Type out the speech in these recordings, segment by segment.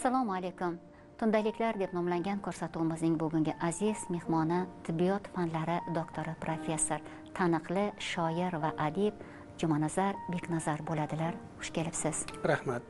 Assalomu alaykum. Tundaliklar deb nomlangan ko'rsatuvimizning bugungi aziz mehmoni tibbiyot fanlari doktori professor, taniqli shoir va adib Jumanazar Beknazar bo'ladilar. Xush kelibsiz. Rahmat.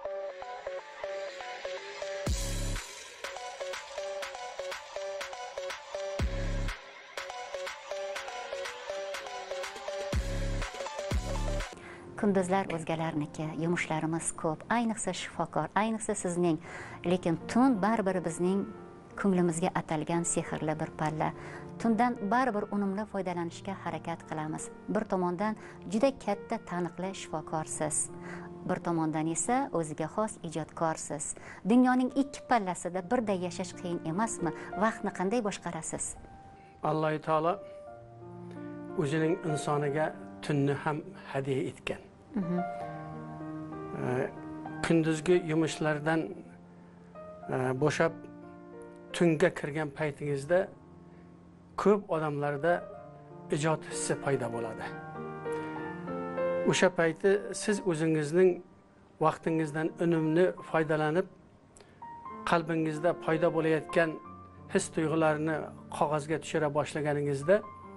Kunduzlar o'zgalarniki, yumushlarimiz ko'p, ayniqsa shifokor, ayniqsa sizning, lekin tun baribir bizning ko'nglimizga atalgan sehrli bir palla. Tundan baribir unumli foydalanishga harakat qilamiz. Bir tomondan juda katta taniqli shifokorsiz. Bir tomondan esa o'ziga xos ijodkorsiz. Dunyoning ikki pallasida birday yashash qiyin emasmi? Vaqtni qanday boshqarasiz? Alloh taolo o'zining insoniga tunni ham hadiya etgan. Kunduzgi yumushlardan bo'shab tunga kirgan paytingizda ko'p odamlarda ijod hissi paydo bo'ladi. O'sha payti siz o'zingizning vaqtingizdan unumli foydalanib, qalbingizda paydo bo'layotgan his tuyg'ularni qog'ozga tushira boshlaganingizda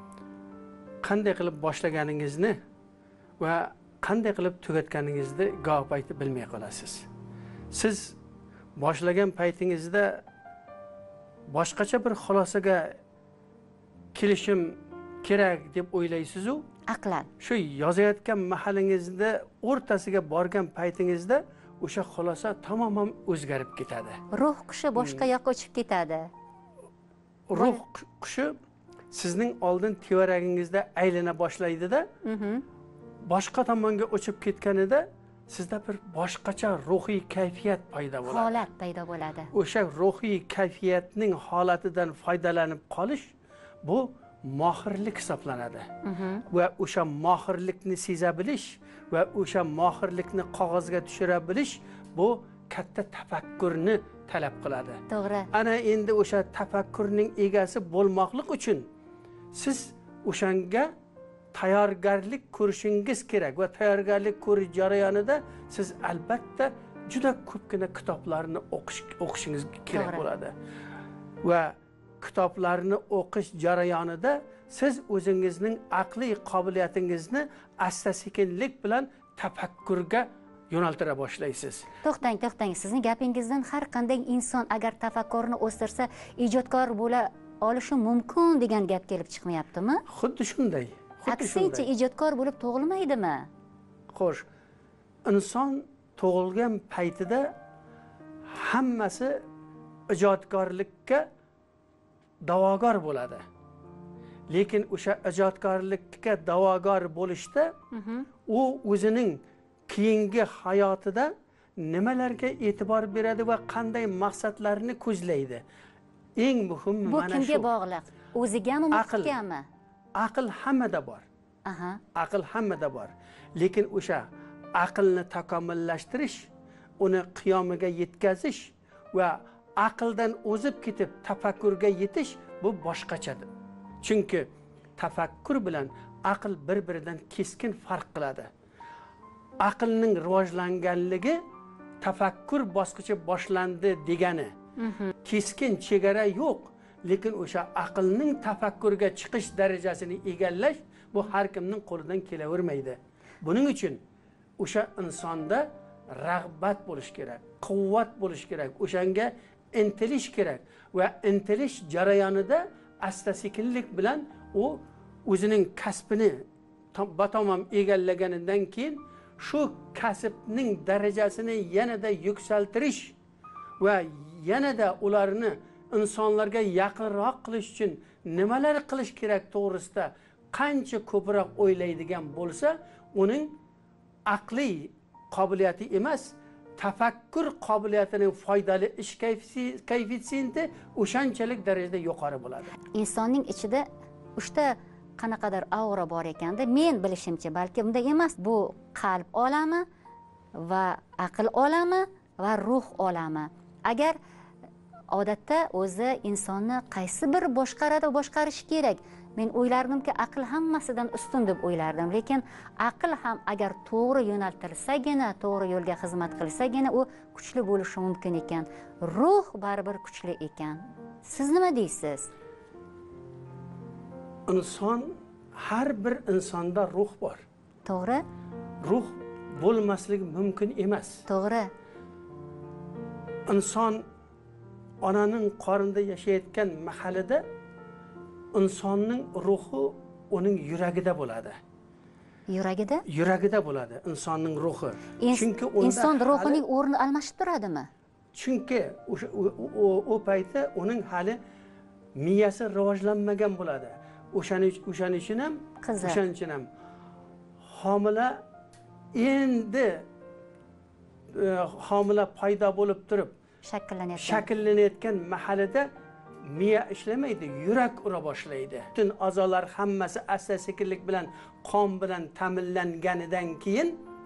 qanday qilib boshlaganingizni va qanday qilib tugatganingizni goh payti bilmay qolasiz. Siz boshlagan paytingizda boshqacha bir xulosaga kelishim kerak deb o'ylaysiz-u, Aqlan. Shu yozayotgan mahalingizda o'rtasiga borgan paytingizda o'sha xulosa tamoman o'zgarib ketadi. Ruh qushi boshqa yoqqa uchib ketadi. Ruh qushi sizning oldin tevaragingizda aylana boshlaydi-da, boshqa tomonga uchib ketganida sizda bir boshqacha ruhiy kayfiyat paydo bo'ladi. Holat paydo bo'ladi. O'sha ruhiy kayfiyatning holatidan foydalanib qolish bu mohirlik hisoblanadi. Va o'sha mohirlikni seza bilish va o'sha mohirlikni qog'ozga tushira bilish bu katta tafakkurni talab qiladi. To'g'ri. Ana endi o'sha tafakkurning egasi bo'lmoqlik uchun siz o'shanga tayyorgarlik ko'rishingiz kerak va tayyorgarlik ko'rish jarayonida siz albatta juda ko'pgina kitoblarni o'qishingiz kerak bo'ladi. Va kitoblarni o'qish jarayonida siz o'zingizning aqliy qobiliyatingizni asta-sekinlik bilan tafakkurga yo'naltira boshlaysiz. To'xtang. Sizning gapingizdan har qanday inson agar tafakkurni o'stirsa, ijodkor bo'la olishi mumkin degan gap kelib chiqmayaptimi? Xuddi shunday. Aksincha ijodkor bo'lib tug'ilmaydimi? Xo'sh, inson tug'ilgan paytida hammasi ijodkorlikka da'vogar bo'ladi. Lekin o'sha ijodkorlikka da'vogar bo'lishda u o'zining keyingi hayotida nimalarga e'tibor beradi va qanday maqsadlarni ko'zlaydi? Eng muhimi Bu mana shu. kimga bog'liq? O'zigami, muhitgami? Aql hammada bor. Aql hammada bor. Lekin o'sha aqlni takomillashtirish, uni qiyomiga yetkazish va aqldan o'zib ketib tafakkurga yetish bu boshqachadir. Chunki tafakkur bilan aql bir-biridan keskin farq qiladi. Aqlning rivojlanganligi tafakkur bosqichi boshlandi degani. Keskin chegara yo'q, lekin o'sha aqlning tafakkurga chiqish darajasini egallash bu har kimning qo'lidan kelavermaydi. Buning uchun o'sha insonda rag'bat bo'lish kerak, quvvat bo'lish kerak, o'shanga intilish kerak va intilish jarayonida asta-sekinlik bilan u o'zining kasbini batamom egallaganidan keyin shu kasbning darajasini yanada yuksaltirish va yanada ularni insonlarga yaqinroq qilish uchun nimalar qilish kerak to'g'risida qancha ko'proq o'ylaydigan bo'lsa, uning aqliy qobiliyati emas, tafakkur qobiliyatining foydali ish koeffitsiyenti o'shanchalik darajada yuqori bo'ladi. Insonning ichida uchta qanaqadir aura bor ekanda, men bilishimcha, balki bunday emas. Bu qalb olami va aql olami va ruh olami. Agar odatda o'zi insonni qaysi bir boshqaradi, boshqarishi kerak. men o'ylardimki aql hammasidan ustun deb o'ylardim, lekin aql ham agar to'g'ri yo'naltirilsagina, to'g'ri yo'lga xizmat qilsagina u kuchli bo'lishi mumkin ekan. Ruh baribir kuchli ekan. Siz nima deysiz? Inson, har bir insonda ruh bor. To'g'ri? Ruh bo'lmasligi mumkin emas. To'g'ri. Inson onaning qornida yashayotgan mahalida insonning ruhi uning yuragida bo'ladi. Yuragida? Yuragida bo'ladi insonning ruhi. Chunki inson ruhining o'rni almashib turadimi? Chunki u paytda uning hali miyasi rivojlanmagan bo'ladi. O'shaning uchun ham, o'shaning uchun ham homila endi homila paydo bo'lib turib shakllanayotgan mahalida miya ishlamaydi, yurak ura boshlaydi. Butun a'zolar hammasi asta-sekinlik bilan qon bilan ta'minlanganidan keyin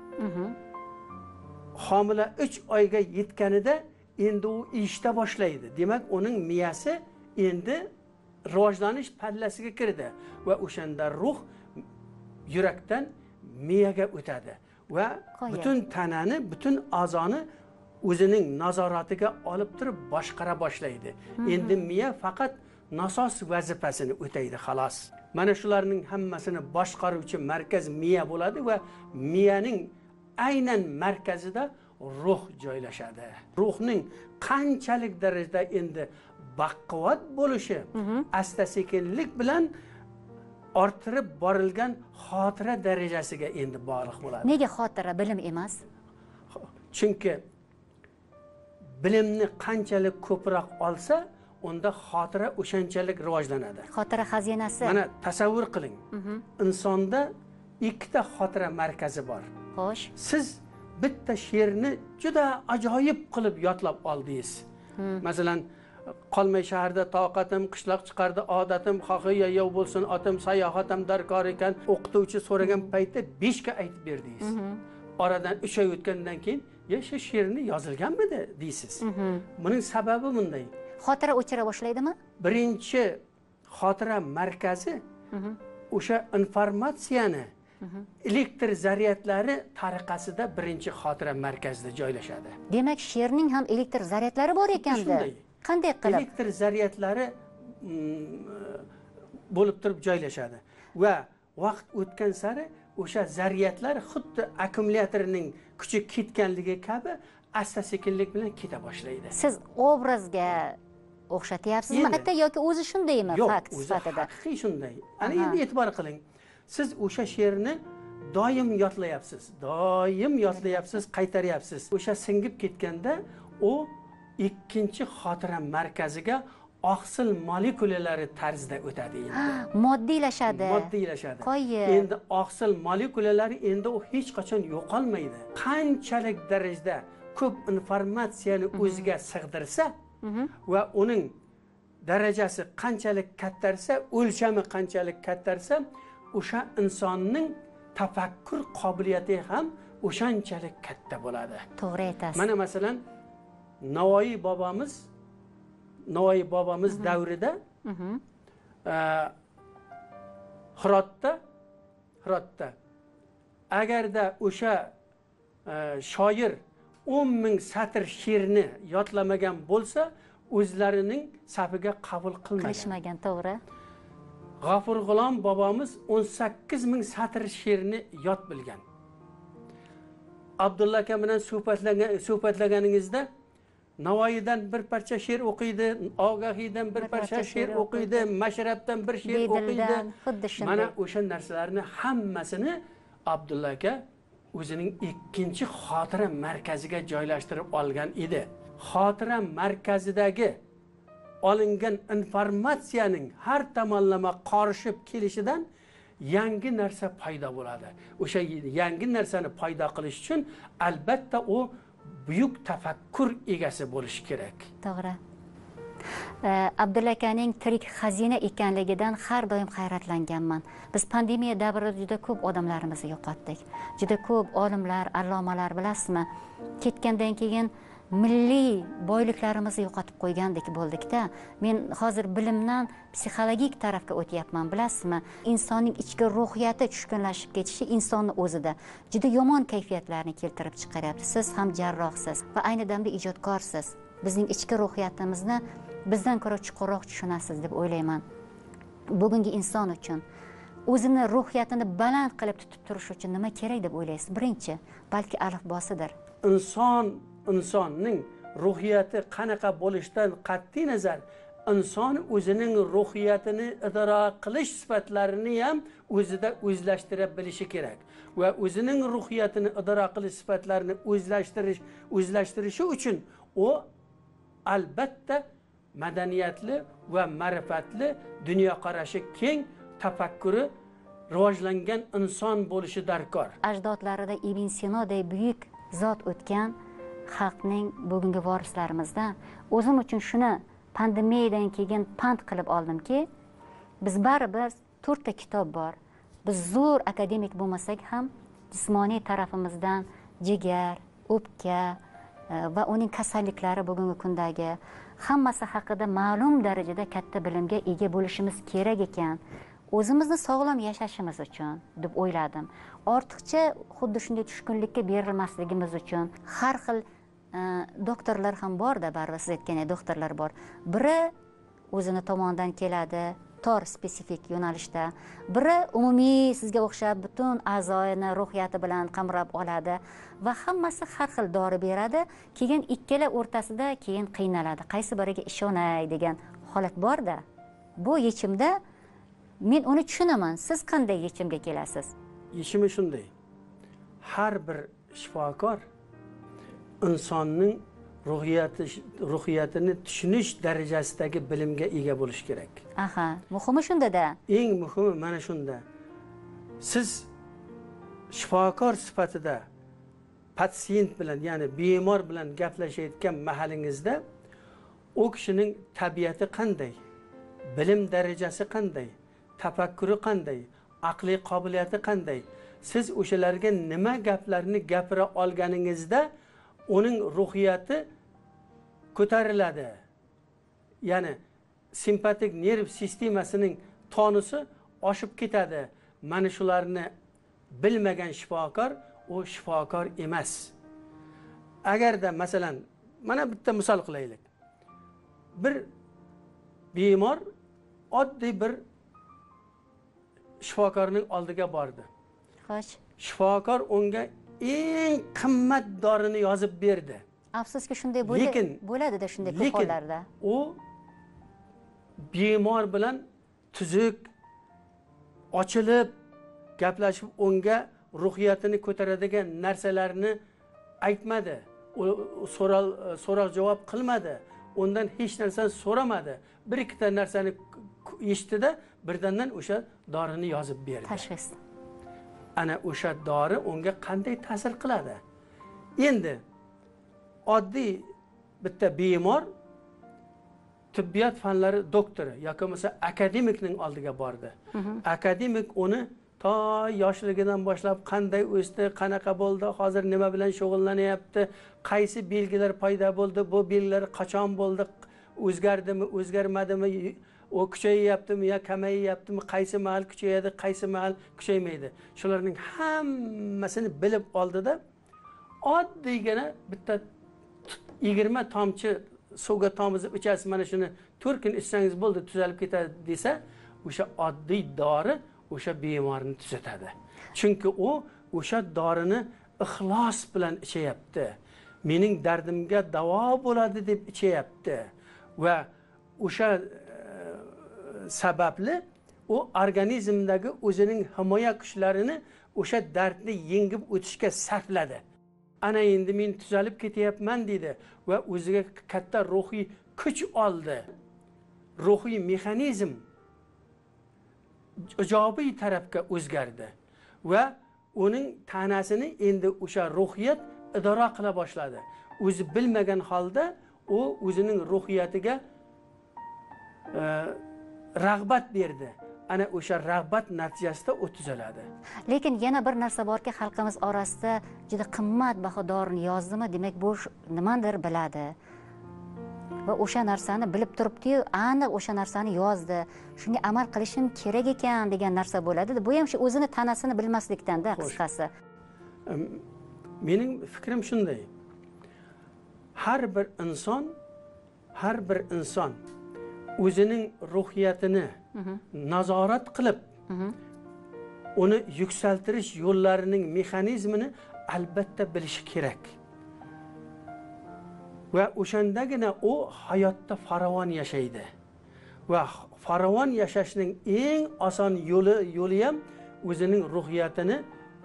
homila 3 oyga yetganida endi u ishta boshlaydi. Demak, uning miyasi endi rivojlanish pallasiga kirdi va o'shanda ruh yurakdan miyaga o'tadi va butun tanani, butun a'zoni o'zining nazoratiga olib turib boshqara boshlaydi. Endi miya faqat nasos vazifasini o'taydi, xolos. Mana shularning hammasini boshqaruvchi markaz miya bo'ladi va miyaning aynan markazida ruh joylashadi. Ruhning qanchalik darajada endi baquvvat bo'lishi asta-sekinlik bilan orttirib borilgan xotira darajasiga endi bog'liq bo'ladi. Nega xotira bilim emas? Chunki bilimni qanchalik ko'proq olsa, unda xotira o'shanchalik rivojlanadi. Xotira xazinasi. Mana tasavvur qiling. Insonda ikkita xotira markazi bor. Xo'sh. Siz bitta she'rni juda ajoyib qilib yodlab oldingiz. Masalan, qolmay shaharda toqatim, qishloq chiqardi odatim, xohi yayov bo'lsin otim, sayohatim darkor ekan, o'qituvchi so'ragan paytda 5 ga aytib berdingiz. Oradan 3 oy o'tgandan keyin shu she'rni yozilganmidi deysiz. Buning sababi bunday. Xotira o'chira boshlaydimi? Birinchi xotira markazi o'sha informatsiyani elektr zaryadlari tariqasida birinchi xotira markazida joylashadi. Demak, she'rning ham elektr zaryadlari bor ekanda. Qanday qilib? Elektr zaryadlari bo'lib turib joylashadi va vaqt o'tgan sari o'sha zaryadlar xuddi akkumulyatorning kuchi ketganligi kabi asta-sekinlik bilan keta boshlaydi. Siz obrazga o'xshatyapsizmi? Hatta yoki o'zi shundaymi fakt sifatida? Yo'q, haqiqiy shunday. Ana endi e'tibor qiling. Siz o'sha she'rni doim yodlayapsiz, qaytaryapsiz. O'sha singib ketganda u ikkinchi xotira markaziga oqsil molekulalari tarzida o'tadi endi. Moddiylashadi. Endi oqsil molekulalari endi u hech qachon yo'qolmaydi. Qanchalik darajada ko'p informatsiyani o'ziga sig'dirsa va uning darajasi qanchalik kattarsa, o'lchami qanchalik kattarsa, o'sha insonning tafakkur qobiliyati ham o'shanchalik katta bo'ladi. To'g'ri aytasiz. Mana masalan, Navoiy bobomiz davrida Hirotda agarda o'sha shoir 10,000 satr she'rni yodlamagan bo'lsa, o'zlarining safiga qabul qilishmagan, to'g'ri. G'afur G'ulom bobomiz 18,000 satr she'rni yod bilgan. Abdulla aka bilan suhbatlaganingizda Navoiydan bir parcha she'r o'qiydi, Ogahiydan bir parcha she'r o'qiydi, Mashrabdan bir she'r o'qiydi. Mana o'sha narsalarni hammasini Abdulla aka o'zining ikkinchi xotira markaziga joylashtirib olgan edi. Xotira markazidagi olingan informatsiyaning har tomonlama qorishib kelishidan yangi narsa paydo bo'ladi. O'sha yangi narsani paydo qilish uchun albatta u buyuk tafakkur egasi bo'lish kerak. To'g'ri. Abdulla akaning tirik xazina ekanligidan har doim hayratlanganman. Biz pandemiya davrida juda ko'p odamlarimizni yo'qotdik. Juda ko'p olimlar, allomalar bilasizmi? Ketgandan keyin milliy boyliklarimizni yo'qotib qo'ygandek bo'ldikda. Men hozir bilimdan psixologik tarafga o'tyapman, bilasizmi? Insonning ichki ruhiyati tushkunlashib ketishi insonni o'zida juda yomon kayfiyatlarni keltirib chiqaryapti. Siz ham jarrohsiz va ayni damda ijodkorsiz. Bizning ichki ruhiyatimizni bizdan ko'ra chuqurroq tushunasiz deb o'ylayman. Bugungi inson uchun o'zini ruhiyatini baland qilib tutib turish uchun nima kerak deb o'ylaysiz? Birinchi, balki alifbosidir. Insonning ruhiyati qanaqa bo'lishidan qat'iy nazar, inson o'zining ruhiyatini idora qilish sifatlarini ham o'zida o'zlashtira bilishi kerak. Va o'zining ruhiyatini idora qilish sifatlarini o'zlashtirishi uchun u albatta madaniyatli va ma'rifatli, dunyoqarashi keng, tafakkuri rivojlangan inson bo'lishi darkor. Ajdodlarida Ibn Sinoday buyuk zot o'tgan xalqning bugungi vorislarimizdan o'zim uchun shuni pandemiyadan keyin pand qilib oldimki, biz baribir 4 ta kitob bor. Biz zo'r akademik bo'lmasak ham jismoniy tarafimizdan jigar, o'pka va uning kasalliklari bugungi kundagi hammasi haqida ma'lum darajada katta bilimga ega bo'lishimiz kerak ekan. O'zimizni sog'lom yashashimiz uchun deb o'yladim. Ortiqcha xuddi shunday tushkunlikka berilmasligimiz uchun har xil doktorlar ham bor-da, baribir siz aytgandek doktorlar bor. Biri o'zini tomonidan keladi, tor spesifik yo'nalishda, biri umumiy sizga o'xshab butun a'zoyini ruhiyati bilan qamrab oladi va hammasi har xil dori beradi. Keyin ikkala o'rtasida keyin qiynaladi. Qaysi biriga ishonay degan holat bor-da. Bu yechimda men uni tushunaman. Siz qanday yechimga kelasiz? Yechimi shunday. Har bir shifokor insonning ruhiyatini tushunish darajasidagi bilimga ega bo'lish kerak. Aha, muhimi shunda-da. Eng muhimi mana shunda. Siz shifokor sifatida pasiyent bilan, ya'ni bemor bilan gaplashayotgan mahalingizda u kishining tabiati qanday, bilim darajasi qanday, tafakkuri qanday, aqliy qobiliyati qanday, siz o'shalarga nima gaplarni gapira olganingizda uning ruhiyati ko'tariladi. Ya'ni simpatik nerv sistemasining tonusi oshib ketadi. Mana shularni bilmagan shifokor u shifokor emas. Agarda masalan, mana bitta misol qilaylik. Bir bemor oddiy bir shifokorning oldiga bordi. Xo'sh. Shifokor unga eng qimmat dorini yozib berdi. Afsuski shunday bo'ladi-da shunday ko'p hollarda. U bemor bilan tuzuk, ochilib gaplashib unga ruhiyatini ko'taradigan narsalarni aytmadi. So'roq javob qilmadi. Undan hech narsani so'ramadi. Bir ikkita narsani eshitdi-da, birdandan o'sha dorini yozib berdi. Tashxis. Ana o'sha dori unga qanday ta'sir qiladi? Endi oddiy bitta bemor tibbiyot fanlari doktori yoki bo'lmasa akademikning oldiga bordi. Akademik uni to yoshligidan boshlab qanday o'sdi, qanaqa bo'ldi, hozir nima bilan shug'ullanyapti, qaysi belgilar paydo bo'ldi, bu belgilar qachon bo'ldi, o'zgardimi, o'zgarmadimi, o kuchayyaptimi yo kamayyaptimi, qaysi mahal kuchayadi, qaysi mahal kuchaymaydi. Shularning hammasini bilib oldida oddiygina bitta 20 tomchi suvga tomizib ichasiz, mana shuni 4 kun ichsangiz bo'ldi, tuzalib ketadi desa, o'sha oddiy dori o'sha bemorni tuzatadi. Chunki u o'sha dorini ixlos bilan ichyapti. Mening dardimga davo bo'ladi deb ichyapti va o'sha sababli u organizmdagi o'zining himoya kuchlarini o'sha dardni yengib o'tishga sarfladi. Ana endi men tuzalib ketyapman dedi va o'ziga katta ruhiy kuch oldi. Ruhiy mexanizm ijobiy tarafga o'zgardi va uning tanasini endi o'sha ruhiyat idora qila boshladi. O'zi bilmagan holda u o'zining ruhiyatiga rag'bat berdi. ana o'sha rag'bat natijasida u tuzaladi. Lekin yana bir narsa borki, xalqimiz orasida juda qimmatbaho dorini yozdimi, demak bu nimadir biladi. Va o'sha narsani bilib turibdi-yu, aniq o'sha narsani yozdi. Shunga amal qilishim kerak ekan degan narsa bo'ladi. Bu ham shu o'zini tanasini bilmaslikdan-da qisqasi. Mening fikrim shunday. Har bir inson o'zining ruhiyatini nazorat qilib, uni yuksaltirish yo'llarining mexanizmini albatta bilishi kerak. Va o'shandagina u hayotda farovon yashaydi. Va farovon yashashning eng oson yo'li ham o'zining ruhiyatini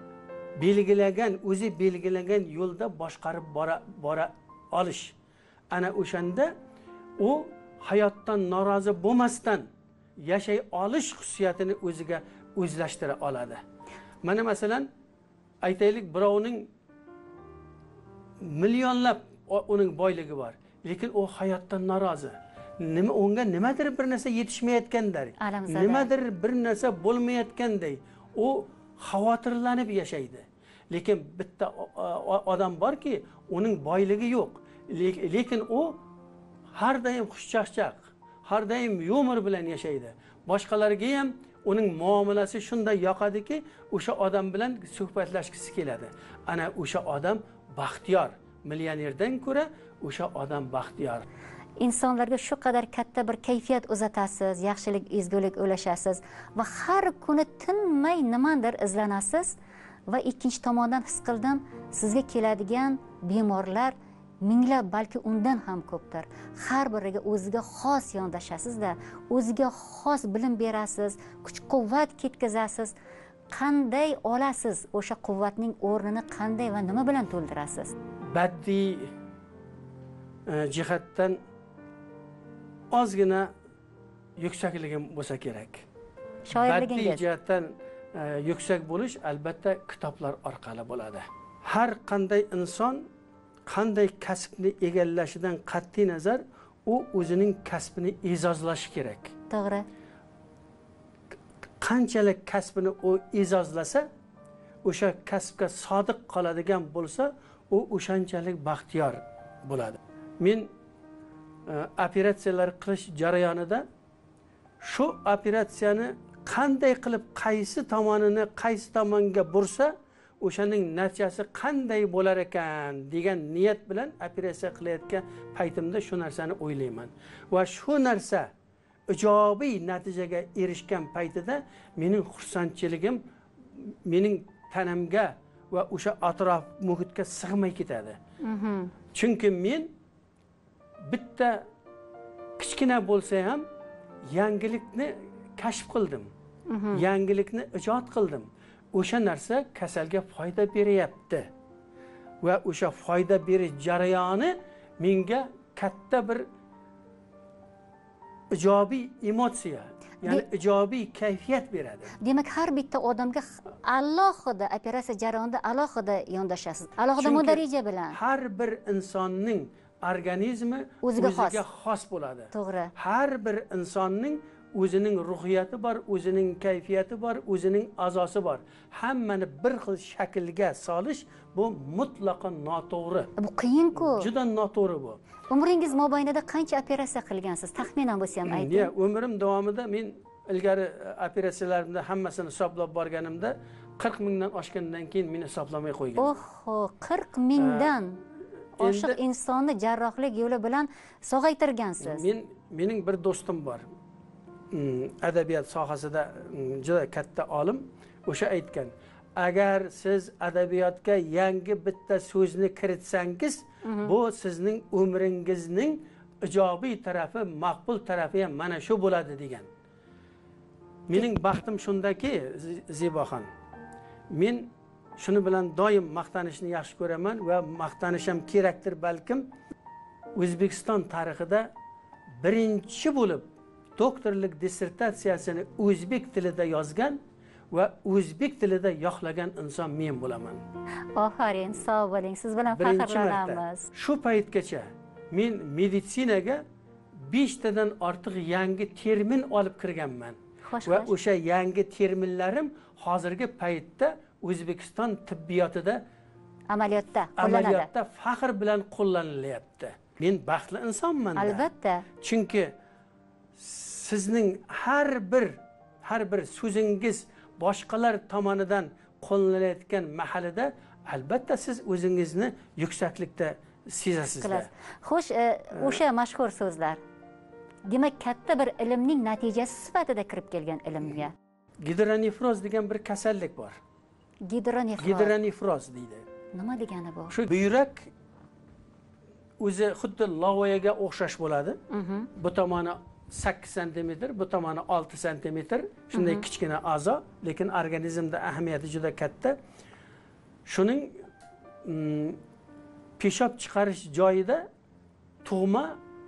o'zi belgilagan yo'lda boshqarib bora olish. Ana o'shanda u hayotdan norozi bo'lmasdan yashay olish xususiyatini o'ziga o'zlashtira oladi. Mana masalan, aytaylik, birovning millionlab uning boyligi bor, lekin u hayotdan norozi. Unga nimadir bir narsa yetishmayotganday, nimadir bir narsa bo'lmayotganday u xavotirlanib yashaydi. Lekin bitta odam borki, uning boyligi yo'q, lekin u har doim xushchaqchaq, har doim yumor bilan yashaydi. Boshqalarga ham uning muomalasi shunday yoqadiki, o'sha odam bilan suhbatlashgisi keladi. Ana o'sha odam baxtiyor. Millionerdan ko'ra o'sha odam baxtiyor. Insonlarga shu qadar katta bir kayfiyat uzatasiz, yaxshilik, ezgulik ulashasiz va har kuni tinmay nimadir izlanasiz va ikkinchi tomondan his qildim, sizga keladigan bemorlar minglab, balki undan ham ko'pdir. Har biriga o'ziga xos yondashasiz-da, o'ziga xos bilim berasiz, kuch-quvvat ketkazasiz. Qanday olasiz o'sha quvvatning o'rnini, qanday va nima bilan to'ldirasiz? Baddiy jihatdan ozgina yuksakligim bo'lsa kerak. Shoirligingiz. Baddiy jihatdan yuksak bo'lish albatta kitoblar orqali bo'ladi. Har qanday inson qanday kasbni egallashidan qat'iy nazar u o'zining kasbini e'zozlashi kerak. To'g'ri. Qanchalik kasbini u e'zozlasa, o'sha kasbga sodiq qoladigan bo'lsa, u o'shanchalik baxtiyor bo'ladi. Men operatsiyalar qilish jarayonida shu operatsiyani qanday qilib qaysi tomonga bursa, o'shaning natijasi qanday bo'lar ekan degan niyat bilan operatsiya qilayotgan paytimda shu narsani o'ylayman. Va shu narsa ijobiy natijaga erishgan paytida mening xursandchiligim mening tanamga va o'sha atrof muhitga sig'may ketadi. Chunki men bitta kichkina bo'lsa ham yangilikni kashf qildim. Yangilikni ijod qildim. O'sha narsa kasalga foyda beryapti. Va o'sha foyda berish jarayoni menga katta bir ijobiy emotsiya, ya'ni ijobiy kayfiyat beradi. Demak, har bitta odamga alohida operatsiya jarayonida alohida yondashasiz. Alohida mo'daraja bilan. Har bir insonning organizmi o'ziga xos bo'ladi. To'g'ri. Har bir insonning o'zining ruhiyati bor, o'zining kayfiyati bor, o'zining a'zosi bor. Hammani bir xil shaklga solish bu mutlaqo noto'g'ri. Bu qiyin-ku. Juda noto'g'ri bu. Umringiz mobaynida qancha operatsiya qilgansiz? Taxminan bo'lsa ham ayting. Umrim davomida men ilgari operatsiyalarimda hammasini hisoblab borganimda 40 mingdan oshgandan keyin meni hisoblamay qo'ygan. Oho, 40 mingdan oshiq insonni jarrohlik yo'li bilan sog'aytirgansiz. Mening bir do'stim bor. Adabiyot sohasida juda katta olim, o'sha aytgan: agar siz adabiyotga yangi bitta so'zni kiritsangiz, bu sizning umringizning ijobiy tarafi, maqbul tarafi ham mana shu bo'ladi degan. Mening baxtim shundaki, Zeboxon, men shuni bilan doim maqtanishni yaxshi ko'raman va maqtanishim kerakdir balkim. O'zbekiston tarixida birinchi bo'lib doktorlik dissertatsiyasini o'zbek tilida yozgan va o'zbek tilida yoqlagan inson men bo'laman. Ofarin, sog' bo'ling. Siz bilan faxrlanamiz. Shu paytgacha men meditsinaga 5 tadan ortiq yangi termin olib kirganman. va o'sha yangi terminlarim hozirgi paytda O'zbekiston tibbiyotida amaliyotda faxr bilan qo'llanilyapti. Men baxtli insonman. Albatta. Chunki sizning har bir so'zingiz boshqalar tomonidan qo'llanilayotgan mahalida albatta siz o'zingizni yuksaklikda sezasizlar. Xo'sh, o'sha mashhur so'zlar demak katta bir ilmning natijasi sifatida kirib kelgan ilmga. Gidronefroz degan bir kasallik bor. Gidronefroz deydi. Nima degani bu? Shu buyrak o'zi xuddi lavoyaga o'xshash bo'ladi. Bu tomoni 8 cm, bu tomoni 6 cm. Shunday kichkina a'zo, lekin organizmda ahamiyati juda katta. Shuning peshob chiqarish joyida tug'ma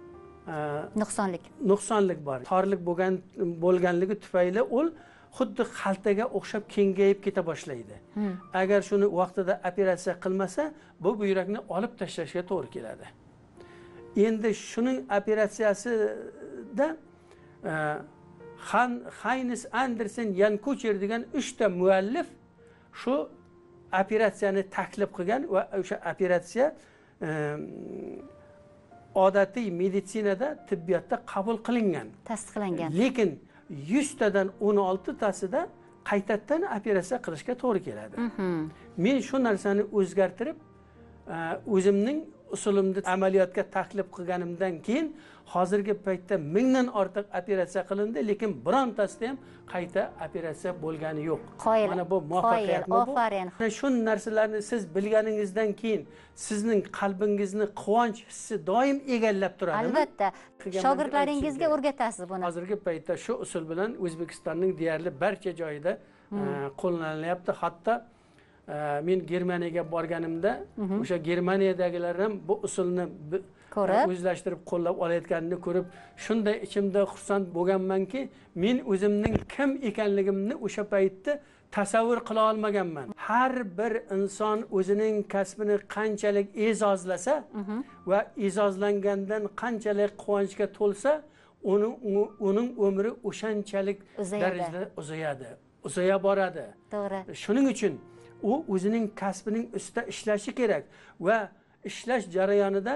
nuqsonlik bor. Torlik bo'lganligi tufayli u xuddi xaltaga o'xshab kengayib keta boshlaydi. Agar shuni vaqtida operatsiya qilmasa, bu buyrakni olib tashlashga to'g'ri keladi. Endi shuning operatsiyasida Haynes Andersen Yankucher degan 3 ta muallif shu operatsiyani taklif qilgan va o'sha operatsiya odatiy meditsinada, tibbiyotda qabul qilingan, tasdiqlangan. Lekin 100 tadan 16 tasida qaytadan operatsiya qilishga to'g'ri keladi. Men shu narsani o'zgartirib, o'zimning usulimni amaliyotga taklif qilganimdan keyin hozirgi paytda 1000 dan ortiq operatsiya qilindi, lekin birontasida ham qayta operatsiya bo'lgani yo'q. Mana bu muvaffaqiyatmi bu? Mana shu narsalarni siz bilganingizdan keyin sizning qalbingizni quvonch hissi doim egallab turadimi? Albatta. Shogirdlaringizga o'rgatasiz buni. Hozirgi paytda shu usul bilan O'zbekistonning deyarli barcha joyida qo'llanilyapti. Hatto men Germaniyaga borganimda o'sha Germaniyadagilar ham bu usulni o'zlashtirib qo'llab olayotganini ko'rib, shunday ichimda xursand bo'lganmanki, men o'zimning kim ekanligimni o'sha paytda tasavvur qila olmaganman. Har bir inson o'zining kasbini qanchalik e'zozlasa va e'zozlangandan qanchalik quvonchga to'lsa, uning umri o'shanchalik darajada uzaya boradi. To'g'ri. Shuning uchun u o'zining kasbining ustida ishlashi kerak va ishlash jarayonida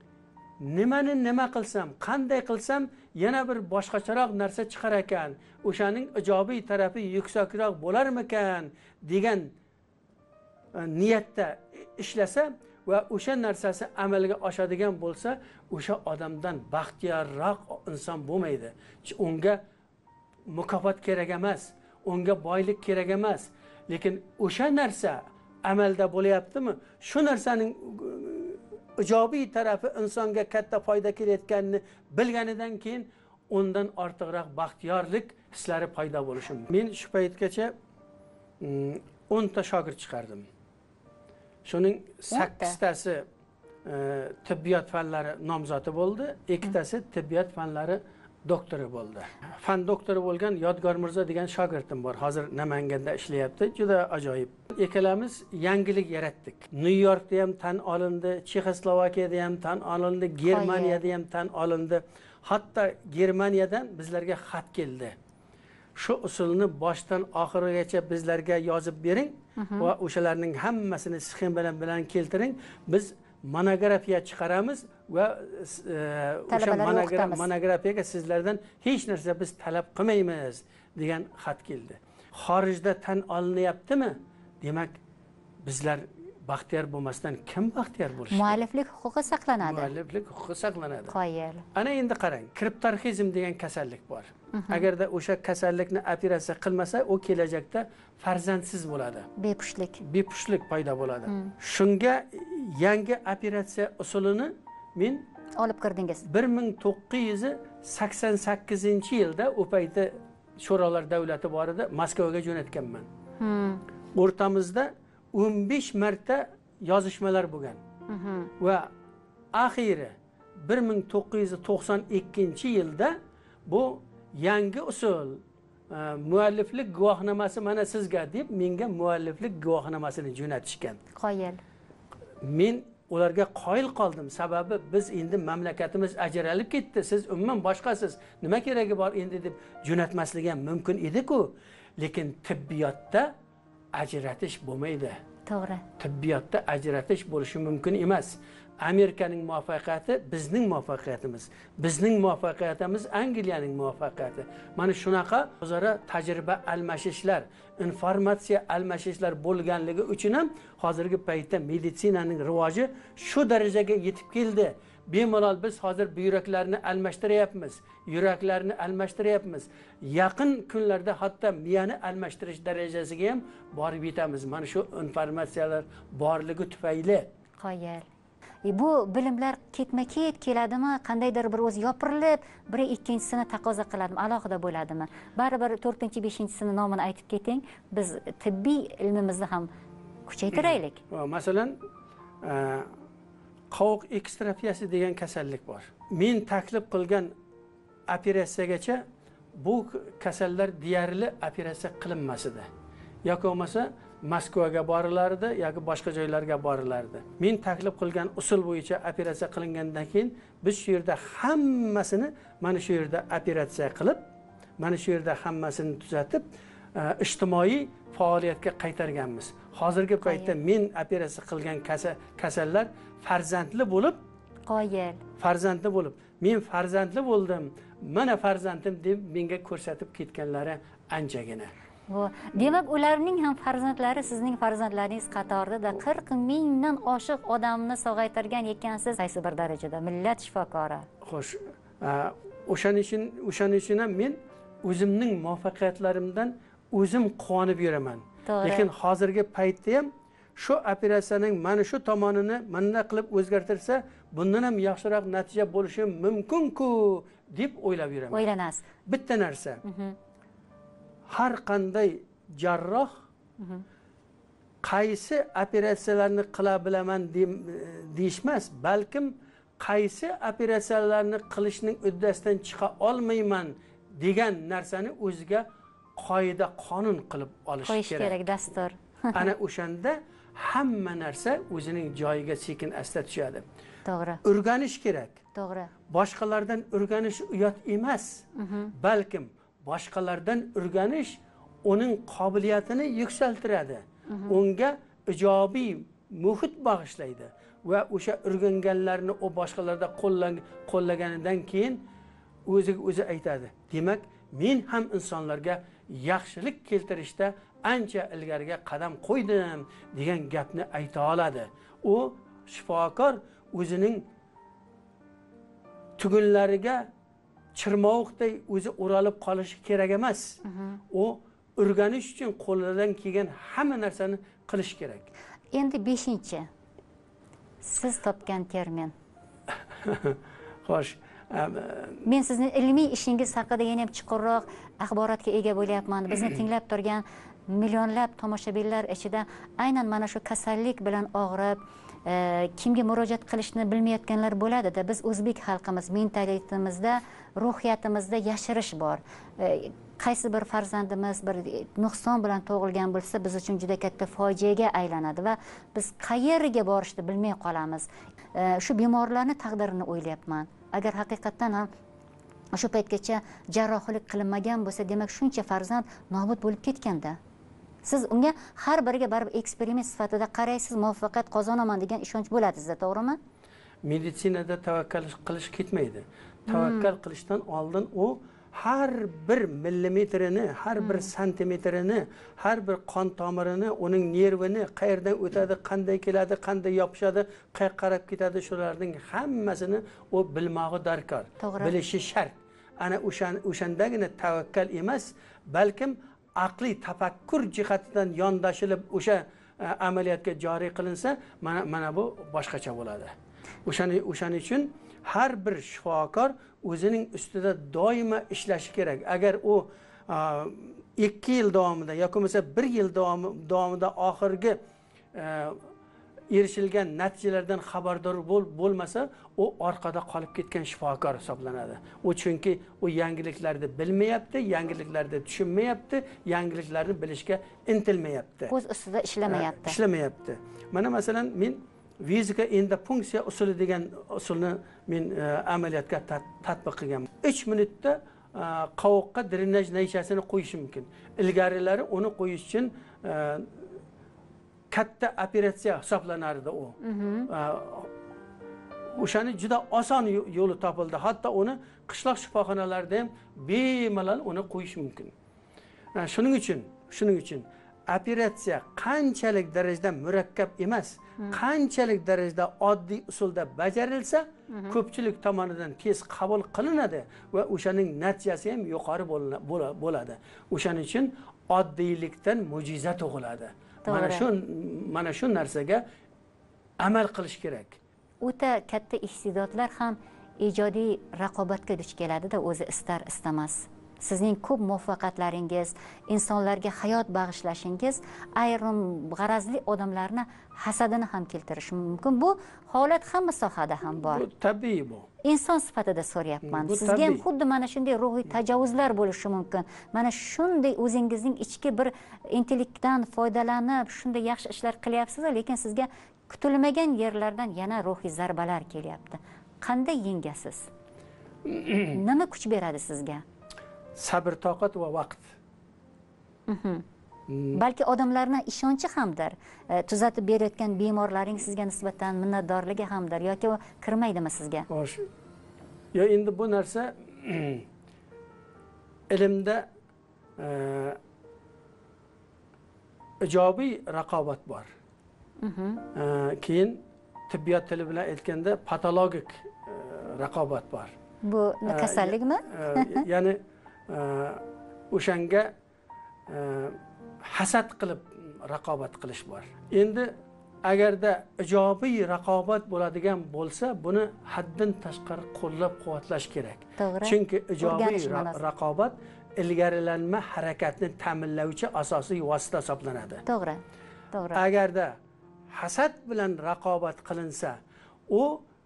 nima qilsam, qanday qilsam yana bir boshqacharoq narsa chiqar ekan, o'shaning ijobiy tarafi yuksakroq bo'larmikan degan niyatda ishlasa va o'sha narsasi amalga oshadigan bo'lsa, o'sha odamdan baxtiyorroq inson bo'lmaydi. Unga mukofot kerak emas, unga boylik kerak emas. Lekin o'sha narsa amalda bo'layaptimi? Shu narsaning ijobiy tarafi insonga katta foyda kelayotganini bilganidan keyin undan ortiqroq baxtiyorlik hislari paydo bo'lishi mumkin. Men shu paytgacha 10 ta shogird chiqardim. Shuning 8 tasi tibbiyot fanlari nomzodi bo'ldi, 2 tasi tibbiyot fanlari doktori bo'ldi. Fan doktori bo'lgan Yodgor Mirzo degan shogirdim bor. Hozir Namanganda ishlayapti. Juda ajoyib. Ikkalamiz yangilik yaratdik. New Yorkda ham tan olindi, Chexoslovakiyada ham tan olindi, Germaniyada ham tan olindi. Hatto Germaniyadan bizlarga xat keldi. Shu usulni boshdan oxirigacha bizlarga yozib bering va o'shalarning hammasini sxem bilan keltiring. Biz monografiya chiqaramiz va o'sha monografiyaga sizlardan hech narsa biz talab qilmaymiz degan xat keldi. Xorijda tan olinyaptimi? Demak, bizlar baxtiyor bo'lmasdan kim baxtiyor bo'lishi? Mualliflik huquqi saqlanadi. Mualliflik huquqi saqlanadi. Qoyil. Ana endi qarang, kriptorxizm degan kasallik bor. Agarda o'sha kasallikni operatsiya qilmasa, u kelajakda farzandsiz bo'ladi. Bepushtlik paydo bo'ladi. Shunga yangi operatsiya usulini men olib kirdingiz. 1988-yilda u paytda Sho'rolar davlati bor edi, Moskvaga jo'natganman. O'rtamizda 15 marta yozishmalar bo'lgan. Va oxiri 1992-yilda bu yangi usul mualliflik guvohnomasi mana sizga deb menga mualliflik guvohnomasini jo'natishgan. Qoyil. Men ularga qoyil qoldim. Sababi biz endi mamlakatimiz ajralib ketdi. Siz umuman boshqasiz. Nima keragi bor endi deb jo'natmaslik ham mumkin edi-ku. Lekin tibbiyotda ajratish bo'lmaydi. To'g'ri. Tibbiyotda ajratish bo'lishi mumkin emas. Amerikaning muvaffaqiyati bizning muvaffaqiyatimiz. Bizning muvaffaqiyatimiz Angliyaning muvaffaqiyati. Mana shunaqa o'zaro tajriba almashishlar, informatsiya almashishlar bo'lganligi uchun ham hozirgi paytda meditsinaning rivoji shu darajaga yetib keldi. Bemalol biz hozir buyraklarni almashtiryapmiz, yuraklarni almashtiryapmiz. Yaqin kunlarda hatto miyani almashtirish darajasiga ham borib yetamiz. Mana shu informatsiyalar borligi tufayli. Qoyil. Bu bilimlar ketma-ket keladimi? Qandaydir bir o'zi yopirilib, biri ikkinchisini taqozo qiladimi? Alohida bo'ladimi? Baribir 4-5-sini nomini aytib keting. Biz tibbiy ilmimizni ham kuchaytiraylik. Masalan, qovoq ekstrafiyasi degan kasallik bor. Men taklif qilgan operatsiyagacha bu kasallar deyarli operatsiya qilinmas edi. Yoki bo'lmasa Moskvaga borilardi yoki boshqa joylarga borilardi. Men taklif qilgan usul bo'yicha operatsiya qilingandan keyin biz shu yerda hammasini mana shu yerda operatsiya qilib, mana shu yerda hammasini tuzatib, ijtimoiy faoliyatga qaytarganmiz. Hozirgi paytda men operatsiya qilgan kasallar farzandli bo'lib, farzandli bo'lib, men farzandli bo'ldim, mana farzandim deb menga ko'rsatib ketganlari anchagina. Demak, ularning ham farzandlari sizning farzandlaringiz qatorida 40 mingdan oshiq odamni sog'aytirgan ekansiz qaysi bir darajada millat shifokori. Xo'sh, o'shaning uchun ham men o'zimning muvaffaqiyatlarimdan o'zim quvonib yuraman. Lekin hozirgi paytda ham shu operatsiyaning mana shu tomonini mana qilib o'zgartirsa, bundan ham yaxshiroq natija bo'lishi mumkin-ku deb o'ylab yuraman. O'ylanasiz. Bitta narsa. Har qanday jarroh qaysi operatsiyalarni qila bilaman deyishmas, balkim qaysi operatsiyalarni qilishning uddasidan chiqa olmayman degan narsani o'ziga qoida qonun qilib olish kerak. Dastur. Ana o'shanda hamma narsa o'zining joyiga sekin asta tushadi. To'g'ri. O'rganish kerak. To'g'ri. Boshqalardan o'rganish uyat emas, balkim boshqalardan o'rganish uning qobiliyatini yuksaltiradi. Unga ijobiy muhit bag'ishlaydi va o'sha o'rganganlarni o boshqalarda qo'llaganidan keyin o'ziga o'zi aytadi. Demak, men ham insonlarga yaxshilik keltirishda ancha ilgariga qadam qo'ydim degan gapni ayta oladi. U shifokor o'zining tugunlariga chirmovuqday o'zi o'ralib qolishi kerak emas. U o'rganish uchun qo'lidan kelgan hamma narsani qilish kerak. Endi 5-chi. Siz topgan termin. Xo'sh, men sizning ilmiy ishingiz haqida yana ham chuqurroq axborotga ega bo'lyapman. Bizni tinglab turgan millionlab tomoshabinlar ichida aynan mana shu kasallik bilan og'rib, kimga murojaat qilishni bilmayotganlar bo'ladi-da. Biz o'zbek xalqimiz mentalitimizda, ruhiyatimizda yashirish bor. Qaysi bir farzandimiz bir nuqson bilan tug'ilgan bo'lsa, biz uchun juda katta fojiaga aylanadi va biz qayerga borishni bilmay qolamiz. Shu bemorlarning taqdirini o'ylayapman. Agar haqiqatan ham shu paytgacha jarrohlik qilinmagan bo'lsa, demak shuncha farzand nobud bo'lib ketganda. Siz unga har biriga baribir eksperiment sifatida qaraysiz, muvaffaqiyat qozonaman degan ishonch bo'ladi sizda, to'g'rimi? Meditsinada tavakkal qilish ketmaydi. Tavakkal qilishdan oldin u har bir millimetrini, har bir santimetrini, har bir qon tomirini, uning nervini qayerdan o'tadi, qanday keladi, qanday yopishadi, qayerga qarab ketadi, shularning hammasini u bilmog'i darkor. Bilishi shart. Ana o'shandagina tavakkal emas, balkim aqliy tafakkur jihatidan yondashilib o'sha amaliyotga joriy qilinsa, mana bu boshqacha bo'ladi. O'shaning uchun har bir shifokor o'zining ustida doimo ishlashi kerak. Agar u 2 yil davomida yoki bo'lmasa 1 yil davomida oxirgi erishilgan natijalardan xabardor bo'lmasa, u orqada qolib ketgan shifokor hisoblanadi. U chunki u yangiliklarni bilmayapti, yangiliklarni tushunmayapti, yangiliklarni bilishga intilmayapti. O'z ustida ishlamayapti. Ishlamayapti. Mana masalan men fizika endopunksiya usuli degan usulni men amaliyotga tatbiq qilganman. 3 minutda qovoqqa drenaj naychasini qo'yish mumkin. Ilgarilari uni qo'yish uchun katta operatsiya hisoblanardi u. O'shani juda oson yo'li topildi. Hatto uni qishloq shifoxonalarida ham bemalol uni qo'yish mumkin. Shuning uchun operatsiya qanchalik darajada murakkab emas, qanchalik darajada oddiy usulda bajarilsa, ko'pchilik tomonidan tez qabul qilinadi va o'shaning natijasi ham yuqori bo'ladi. O'shaning uchun oddiylikdan mo'jiza tug'iladi. Mana shu narsaga amal qilish kerak. O'ta katta iste'dodlar ham ijodiy raqobatga duch keladi-da, o'zi istar istamas. Sizning ko'p muvaffaqiyatlaringiz, insonlarga hayot bag'ishlashingiz ayrim g'arazli odamlarni hasadini ham keltirishi mumkin. Bu holat hamma sohada ham bor. Bu tabiiy bu. Inson sifatida so'rayapman. Sizga ham xuddi mana shunday ruhiy tajovuzlar bo'lishi mumkin. Mana shunday o'zingizning ichki bir intellektdan foydalanib, shunday yaxshi ishlar qilyapsiz, lekin sizga kutilmagan yerlardan yana ruhiy zarbalar kelyapti. Qanday yengasiz? Nima kuch beradi sizga? Sabr, toqat va vaqt. Balki odamlarning ishonchi hamdir. Tuzatib berayotgan bemorlaring sizga nisbatan minnatdorligi hamdir yoki u kirmaydimi sizga? Xo'sh. Yo, endi bu narsa ilmda ijobiy raqobat bor. Keyin tibbiyot tili bilan aytganda patologik raqobat bor. Bu kasallikmi? Ya'ni o'shanga hasad qilib raqobat qilish bor. Endi agarda ijobiy raqobat bo'ladigan bo'lsa, buni haddan tashqari qo'llab-quvvatlash kerak. To'g'ri. Chunki ijobiy raqobat ilgarilanma harakatni ta'minlovchi asosiy vosita hisoblanadi. To'g'ri. To'g'ri. Agarda hasad bilan raqobat qilinsa, u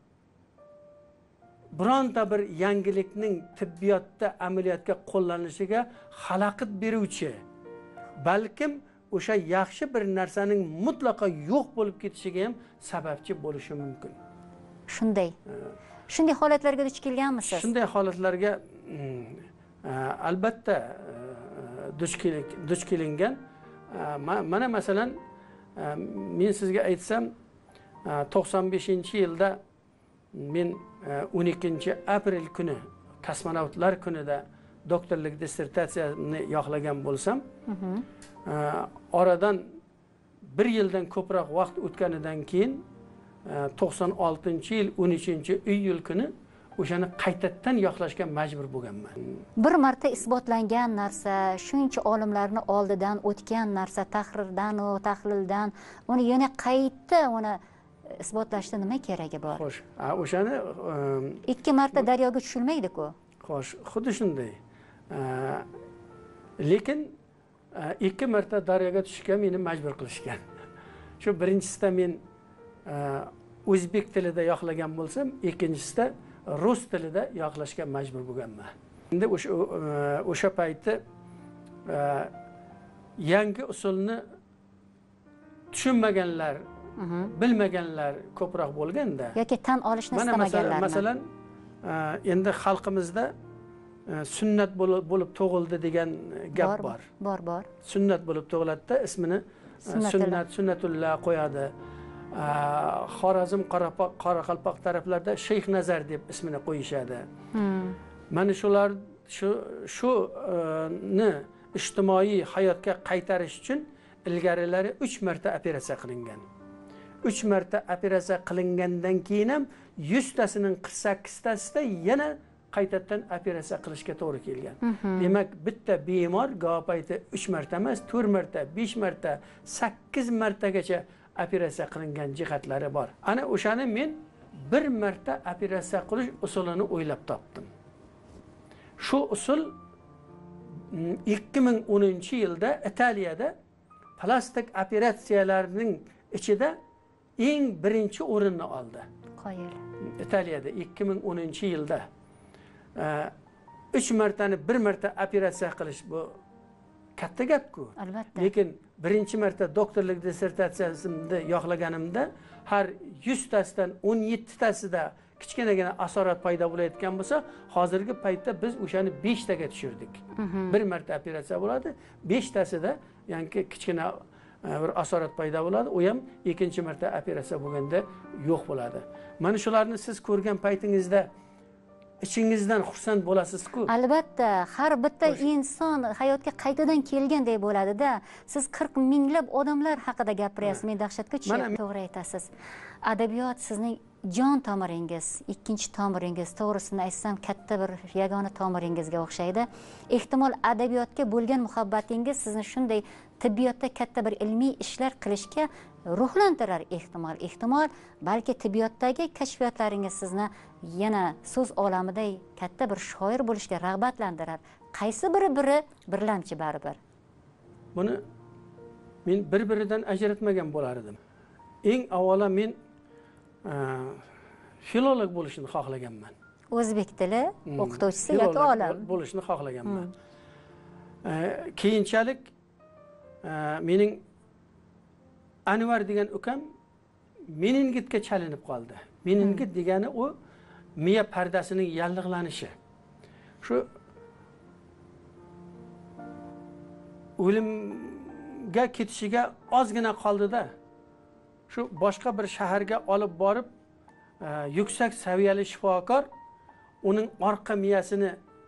bironta bir yangilikning tibbiyotda amaliyotga qo'llanilishiga xalaqit beruvchi, balkim o'sha yaxshi bir narsaning mutlaqo yo'q bo'lib ketishiga ham sababchi bo'lishi mumkin. Shunday holatlarga duch kelganmisiz? Shunday holatlarga albatta duch kelingan. Mana masalan, men sizga aytsam, 95-yilda men 12-aprel kuni kosmonavtlar kunida doktorlik dissertatsiyamni yoqlagan bo'lsam, oradan 1 yildan ko'proq vaqt o'tganidan keyin 96-yil 13-iyul kuni o'shani qaytadan yoqlashga majbur bo'lganman. Bir marta isbotlangan narsa, shuncha olimlarni oldidan o'tgan narsa, tahrirdan va tahlildan, uni yana qayta isbotlashda nima keragi bor? Xo'sh, o'shani 2 marta daryoga tushilmaydi-ku. Xo'sh, xuddi shunday. Lekin 2 marta daryoga tushishga meni majbur qilishgan. Shu birinchisida men o'zbek tilida yoqlagan bo'lsam, ikkinchisida rus tilida yoqlashga majbur bo'lganman. Endi o'sha payti yangi usulni tushunmaganlar, bilmaganlar ko'proq bo'lganda yoki tan olishni istamaganlar. Masalan, endi xalqimizda sunnat bo'lib tug'ildi degan gap bor. Bor. Sunnat bo'lib tug'iladi-da, ismini Sunnatullah qo'yadi. Xorazm, Qoraqalpoq taraflarda Shayx Nazar deb ismini qo'yishadi. Mana shular shuni ijtimoiy hayotga qaytarish uchun ilgarilari 3 marta operatsiya qilingan. 3 marta operatsiya qilingandan keyin ham 100 tasining 48 tasida yana qaytadan operatsiya qilishga to'g'ri kelgan. Demak, bitta bemor payti 3 marta emas, 4 marta, 5 marta, 8 martagacha operatsiya qilingan jihatlari bor. Ana o'shani men 1 marta operatsiya qilish usulini o'ylab topdim. Shu usul 2010-yilda Italiyada plastik operatsiyalarning ichida eng birinchi o'rinni oldi. Qoyil. Italiyada 2010-yilda 3 martani 1 marta operatsiya qilish bu katta gap-ku. Albatta. Lekin birinchi marta doktorlik dissertatsiyasimni yoqlaganimda har 100 tasidan 17 tasida kichkinagina asorat paydo bo'layotgan bo'lsa, hozirgi paytda biz o'shani 5 taga tushirdik. Bir marta operatsiya bo'ladi, 5 tasida ya'ni kichkina bir asorat paydo bo'ladi, u ham ikkinchi marta operatsiya bo'lganda yo'q bo'ladi. Mana shularni siz ko'rgan paytingizda ichingizdan xursand bo'lasiz-ku. Albatta, har bitta inson hayotga qaytadan kelgandek bo'ladi-da. Siz 40 minglab odamlar haqida gapiryapsiz. Men dahshatga tushyapman. To'g'ri aytasiz. Adabiyot sizning jon tomiringiz, ikkinchi tomiringiz, to'g'risini aytsam, katta bir yagona tomiringizga o'xshaydi. Ehtimol adabiyotga bo'lgan muhabbatingiz sizni shunday tibbiyotda katta bir ilmiy ishlar qilishga ruhlantirar ehtimol, balki tibbiyotdagi kashfiyotlaringiz sizni yana so'z olamiday katta bir shoir bo'lishga rag'batlantirar. Qaysi biri birlamchi baribir. Buni men bir-biridan ajratmagan bo'lar edim. Eng avvalo men filolog bo'lishni xohlaganman. O'zbek tili o'qituvchisi yoki olim bo'lishni xohlaganman. Keyinchalik mening Anvar degan ukam meningitga chalinib qoldi. Meningit degani u miya pardasining yallig'lanishi. Shu o'limga ketishiga ozgina qoldida, shu boshqa bir shaharga olib borib, yuksak saviyali shifokor uning orqa miyasini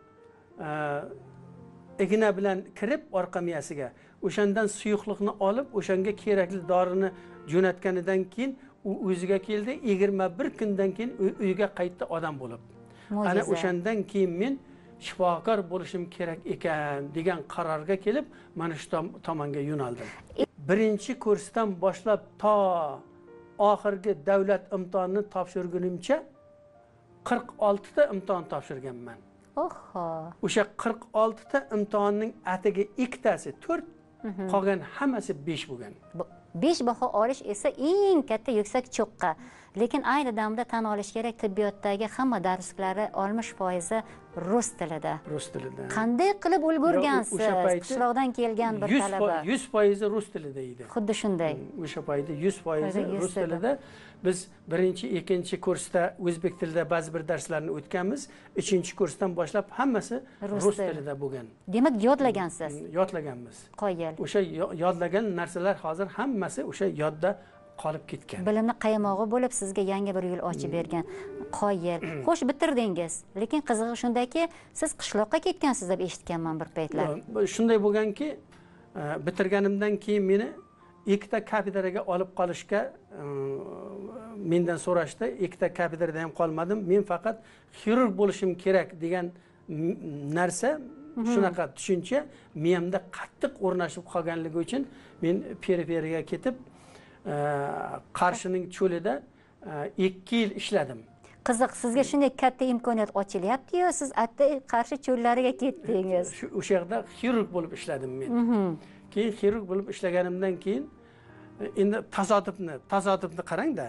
igna bilan kirib orqa miyasiga o'shandan suyuqlikni olib, o'shanga kerakli dorini jo'natganidan keyin u o'ziga keldi. 21 kundan keyin uyga qaytdi odam bo'lib. Ana o'shandan keyin men shifokor bo'lishim kerak ekan degan qarorga kelib, mana shu tomonga yo'naldim. Birinchi kursdan boshlab to oxirgi davlat imtihonini topshirgunimcha 46 ta imtihon topshirganman. Oho. O'sha 46 ta imtihonning atiga ikkitasi 4, qolgan hammasi 5 bo'lgan. 5 baho olish esa eng katta yuksak cho'qqa. Lekin ayni damda tan olish kerak, tibbiyotdagi hamma darslari 60% rus tilida. Rus tilida. Qanday qilib ulgurgansiz? Qishloqdan kelgan bir talaba. 100% rus tilida edi. Xuddi shunday. O'sha payda 100% rus tilida. Biz birinchi, ikkinchi kursda o'zbek tilida ba'zi bir darslarni o'tganmiz. Uchinchi kursdan boshlab hammasi rus tilida bo'lgan. Demak, yodlagansiz. Yodlaganmiz. Qoyil. O'sha yodlagan narsalar hozir hammasi o'sha yodda qolib ketgan. Bilimni qaymog'i bo'lib sizga yangi bir yo'l ochib bergan. Qoyil. Xo'sh, bitirdingiz. Lekin qizig'i shundaki, siz qishloqqa ketgansiz deb eshitganman bir paytlar. Shunday bo'lganki, bitirganimdan keyin meni ikkita kafedraga olib qolishga mendan so'rashdi. Ikkita kafedrada ham qolmadim. Men faqat xirurg bo'lishim kerak degan narsa, shunaqa tushuncha miyamda qattiq o'rnashib qolganligi uchun men periferiyaga ketib, Qarshining cho'lida 2 yil ishladim. Qiziq, sizga shunday katta imkoniyat ochilyapti-yu, siz Qarshi cho'llariga ketdingiz. O'sha yerda xirurg bo'lib ishladim men. Keyin xirurg bo'lib ishlaganimdan keyin endi tasodifni qarang-da.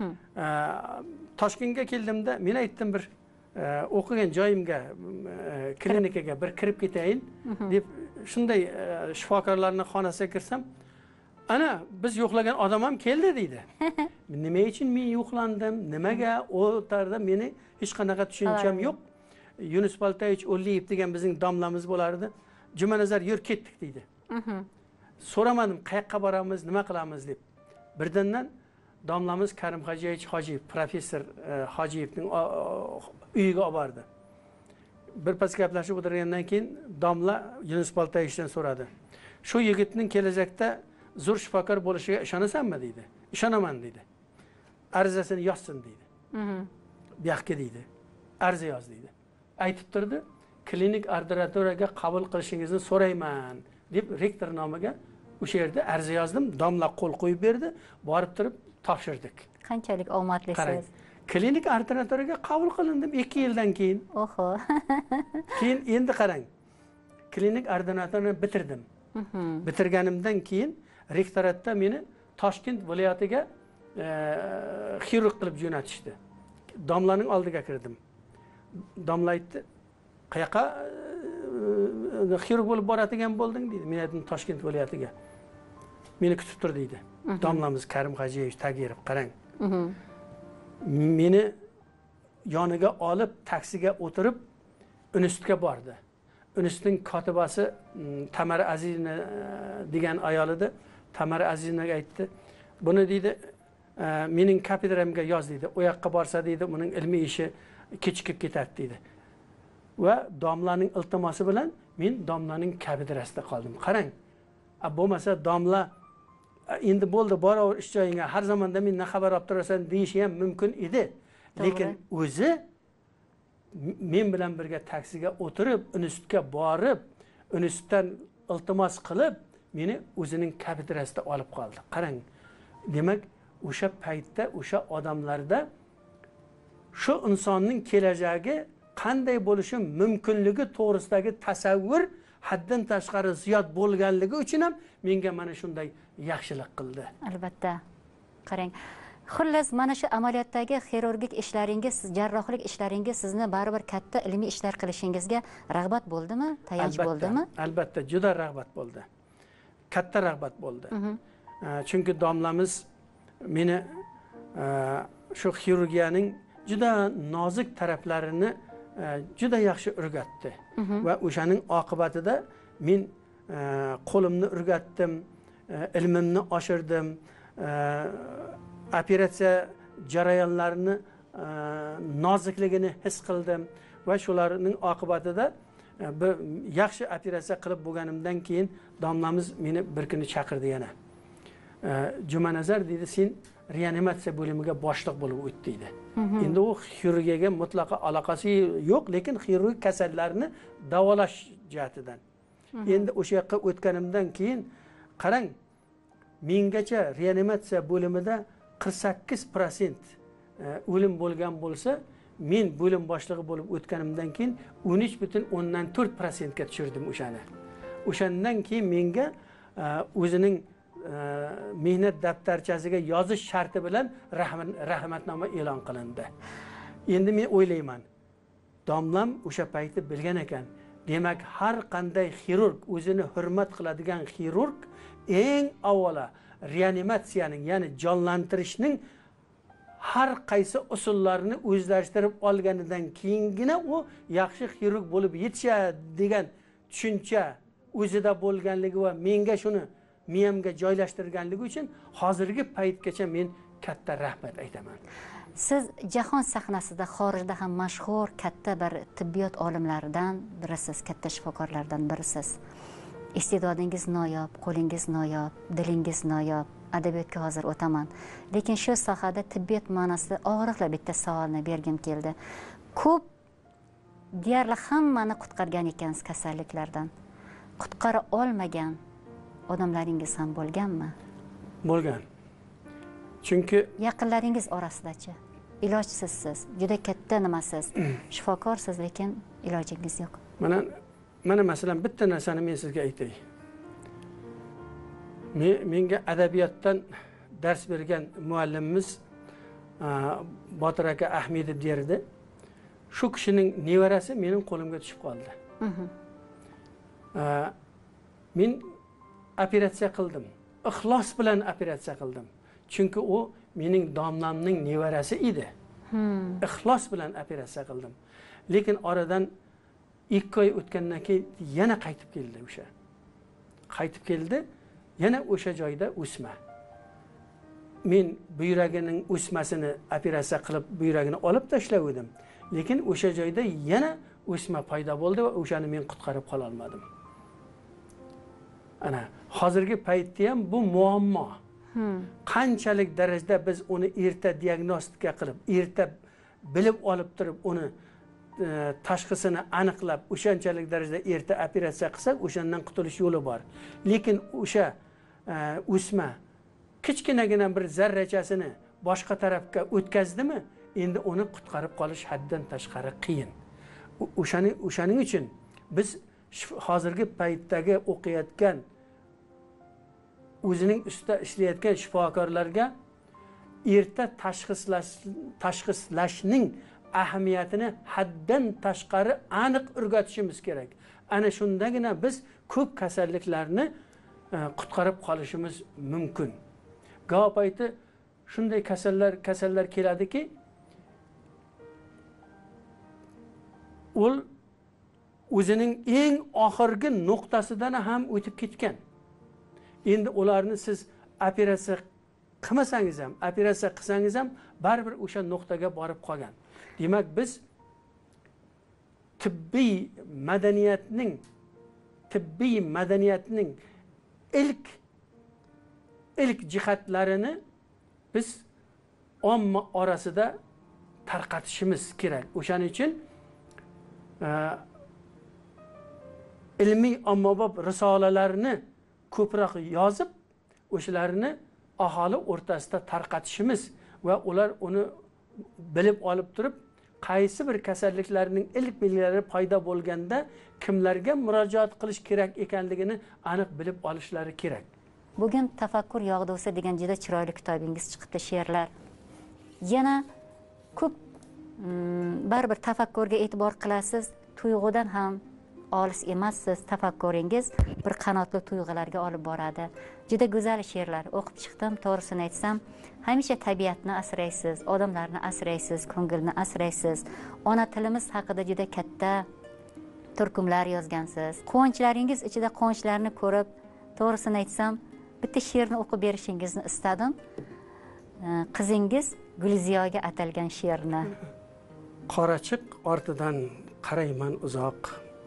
Toshkentga keldimda, men aytdim bir o'qigan joyimga, klinikaga bir kirib ketayin deb, shunday shifokorlarning xonasiga kirsam, ana biz yo'qlagan odam ham keldi deydi. Nima uchun men yo'qlandim? Nimaga? O'tarda meni hech qanaqa tushuncham yo'q. Yunus Baltayevich O'lliyev degan bizning domlamiz bo'lardi. Jumanazar yur ketdik deydi. So'ramadim qayoqqa boramiz, nima qilamiz deb. Birdandan domlamiz Karim Hojiyevich Hojiyev, professor Hojiyevning uyiga olib bordi. Bir pas gaplashib o'tirgandan keyin domla Yunus Baltayevichdan so'radi. Shu yigitning kelajakda zo'r shifokor bo'lishiga ishonasanmi deydi. Ishonaman deydi. Arizasini yozsin deydi. Bu yoqqa deydi. Ariza yoz deydi. Aytib turdi, klinik ordinatoriyaga qabul qilishingizni so'rayman deb rektor nomiga o'sha yerda ariza yozdim. Domla qo'l qo'yib berdi. Borib turib topshirdik. Qanchalik omadlisiz. Klinik ordinatoriyaga qabul qilindim 2 yildan keyin. Oho. Keyin endi qarang. Klinik ordinatoriyani bitirdim. Bitirganimdan keyin rektoratda meni Toshkent viloyatiga xirurg qilib jo'natishdi. Domlaning oldiga kirdim. Domla aytdi, "Qayoqqa xirurg bo'lib boradigan bo'lding deydi. Men aytdim Toshkent viloyatiga. Meni kutib tur deydi. Domlamiz Karim Hajiyevich Tagirov, qarang. Meni yoniga olib taksiga o'tirib institutga bordi. Institutning kotibasi Tamara Azizovna degan ayol edi. Tamara Azizovnaga aytdi, buni deydi mening kafedramga yoz deydi. O yoqqa borsa deydi, uning ilmiy ishi kechikib ketadi deydi. Va domlaning iltimosi bilan men domlaning kafedrasida qoldim. Qarang. Bo'lmasa domla endi bo'ldi, boraver ish joyingga, har zamonda mendan xabar olib turasan deyishi ham mumkin edi. Lekin o'zi men bilan birga taksiga o'tirib, institutga borib, institutdan iltimos qilib, meni o'zining kafedrasida olib qoldi. Qarang. Demak, o'sha paytda o'sha odamlarda shu insonning kelajagi qanday bo'lishi mumkinligi to'g'risidagi tasavvur haddan tashqari ziyod bo'lganligi uchun ham menga mana shunday yaxshilik qildi. Albatta. Qarang. Xullas, mana shu amaliyotdagi xirurgik ishlaringiz, jarrohlik ishlaringiz sizni baribir katta ilmiy ishlar qilishingizga rag'bat bo'ldimi? Tayanch bo'ldimi? Albatta, juda rag'bat bo'ldi. Katta rag'bat bo'ldi. Chunki domlamiz meni shu xirurgiyaning juda nozik taraflarini juda yaxshi o'rgatdi. Va o'shaning oqibatida men qo'limni o'rgatdim, ilmimni oshirdim, operatsiya jarayonlarini nozikligini his qildim va shularning oqibatida bir yaxshi operatsiya qilib bo'lganimdan keyin domlamiz meni bir kuni chaqirdi yana. Jumanazar dedi, sen reanimatsiya bo'limiga boshliq bo'lib o't deydi. Endi u xirurgiyaga mutlaqo aloqasi yo'q, lekin xirurgik kasallarni davolash jihatidan. Endi o'sha yoqqa o'tganimdan keyin qarang, mengacha reanimatsiya bo'limida 48% o'lim bo'lgan bo'lsa, men bo'lim boshlig'i bo'lib o'tganimdan keyin 13,4% ga tushirdim o'shani. O'shandan keyin menga o'zining mehnat daftarchasiga yozish sharti bilan rahmatnoma e'lon qilindi. Endi men o'ylayman, domlam o'sha paytda bilgan ekan. Demak, har qanday xirurg, o'zini hurmat qiladigan xirurg eng avvalo reanimatsiyaning, ya'ni jonlantirishning har qaysi usullarini o'zlashtirib olganidan keyingina u yaxshi xirurg bo'lib yetishadi degan tushuncha o'zida bo'lganligi va menga shuni miyamga joylashtirganligi uchun hozirgi paytgacha men katta rahmat aytaman. Siz jahon sahnasida, xorijda ham mashhur katta bir tibbiyot olimlaridan birisiz, katta shifokorlardan birisiz. Iste'dodingiz noyob, qo'lingiz noyob, dilingiz noyob. Adabiyotga hozir o'taman. Lekin shu sohada tibbiyot ma'nosida og'riqli bitta savolni bergim keldi. Ko'p deyarli hammani qutqargan ekansiz kasalliklardan. Qutqara olmagan odamlaringiz ham bo'lganmi? Bo'lgan. Chunki yaqinlaringiz orasidachi? Ilojsizsiz, juda katta nimasiz. Shifokorsiz, lekin ilojingiz yo'q. Mana masalan bitta narsani men sizga aytay. Menga adabiyotdan dars bergan muallimimiz Botir aka Ahmedov derdi. Shu kishining nevarasi mening qo'limga tushib qoldi. Men operatsiya qildim. Ixlos bilan operatsiya qildim. Chunki u mening domlamning nevarasi edi. Ixlos bilan operatsiya qildim. Lekin oradan 2 oy o'tgandan keyin yana qaytib keldi o'sha. Qaytib keldi, yana o'sha joyda o'sma. Men buyragining o'smasini operatsiya qilib buyragini olib tashladim. Lekin o'sha joyda yana o'sma paydo bo'ldi va o'shani men qutqarib qola olmadim. Ana hozirgi paytda ham bu muammo. Qanchalik darajada biz uni erta diagnostika qilib, erta bilib olib turib uni tashxisini aniqlab, o'shanchalik darajada erta operatsiya qilsak, o'shandan qutulish yo'li bor. Lekin o'sha o'sma kichkinagina bir zarrachasini boshqa tarafga o'tkazdimi, endi uni qutqarib qolish haddan tashqari qiyin. O'shaning uchun biz hozirgi paytdagi o'qiyotgan, o'zining ustida ishlayotgan shifokorlarga erta tashxislashning ahamiyatini haddan tashqari aniq o'rgatishimiz kerak. ana shundagina biz ko'p kasalliklarni qutqarib qolishimiz mumkin. Ko'p payti shunday kasallar keladiki, u o'zining eng oxirgi nuqtasidan ham o'tib ketgan. Endi ularni siz operatsiya qilmasangiz ham, operatsiya qilsangiz ham baribir o'sha nuqtaga borib qolgan. Demak, biz tibbiy madaniyatning ilk jihatlarini biz omma orasida tarqatishimiz kerak. O'shaning uchun ilmiy ommabop risolalarni ko'proq yozib, o'shalarni aholi o'rtasida tarqatishimiz va ular uni bilib olib turib, qaysi bir kasalliklarning ilk belgilari paydo bo'lganda kimlarga murojaat qilish kerak ekanligini aniq bilib olishlari kerak. Bugun Tafakkur yog'dusi degan juda chiroyli kitobingiz chiqibdi, she'rlar. Yana ko'p baribir tafakkurga e'tibor qilasiz, tuyg'udan ham olis emassiz. Tafakkuringiz bir qanotli tuyg'ularga olib boradi. Juda go'zal she'rlar o'qib chiqdim. To'g'risini aytsam, hamisha tabiatni asraysiz, odamlarni asraysiz, ko'ngilni asraysiz. Ona tilimiz haqida juda katta turkumlar yozgansiz. Quvonchlaringiz ichida quvonchlarni ko'rib, to'g'risini aytsam, bitta she'rni o'qib berishingizni istadim. Qizingiz Gulziyoga atalgan she'rni. Qorachiq ortidan qarayman uzoq.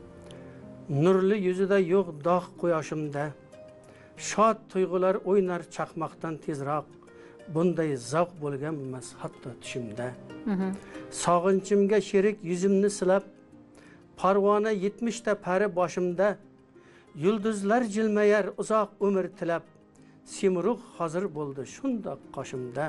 Nurli yuzida yo'q dog' quyoshimda. Shod tuyg'ular o'ynar chaqmoqdan tezroq. Bunday zavq bo'lgan emas hatto tushimda. Sog'inchimga sherik yuzimni silab, parvona 70 ta pari boshimda. Yulduzlar jilmayar uzoq umr tilab, Simrug' hozir bo'ldi shundoq qoshimda.